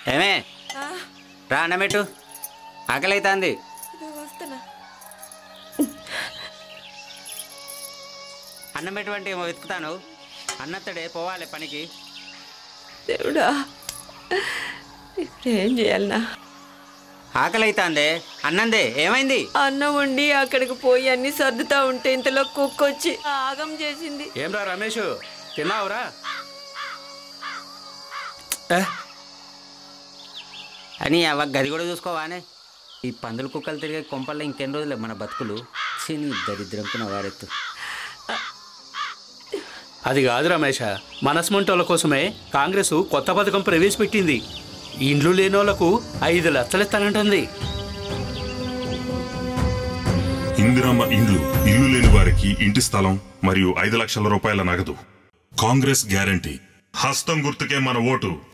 ఏమే రా అన్నమెట్టు ఆకలి అవుతుంది. అన్నం ఎటువంటి ఏమో వెతుకుతాను. అన్నత్తడే పోవాలి పనికి. దేవుడా ఇప్పుడు ఏం చేయాలనా? ఆకలి అవుతుందే. అన్నందే ఏమైంది? అన్నం వండి అక్కడికి పోయి అన్ని సర్దుతా ఉంటే ఇంతలో కుక్క వచ్చి ఆగం చేసింది. ఏమ్రా రమేష్, తిన్నావురా? అని అవ గది కూడా చూసుకోవానే. ఈ పందులు కుక్కలు తిరిగే కొంపల్లో ఇంకెన్ని రోజులే మన బతుకులు. చిని దరిద్రంకున్న వారెత్తు. అది కాదు రమేష, మనస్మంటోళ్ళ కోసమే కాంగ్రెస్ కొత్త పథకం ప్రవేశపెట్టింది. ఇండ్లు లేని వాళ్ళకు 5 లక్షలు ఇస్తానంటుంది. ఇందిరమ్మ ఇండ్లు, ఇల్లు లేని వారికి ఇంటి స్థలం మరియు 5 లక్షల రూపాయల నగదు. కాంగ్రెస్ గ్యారంటీ. హస్తం గుర్తుకే మన ఓటు.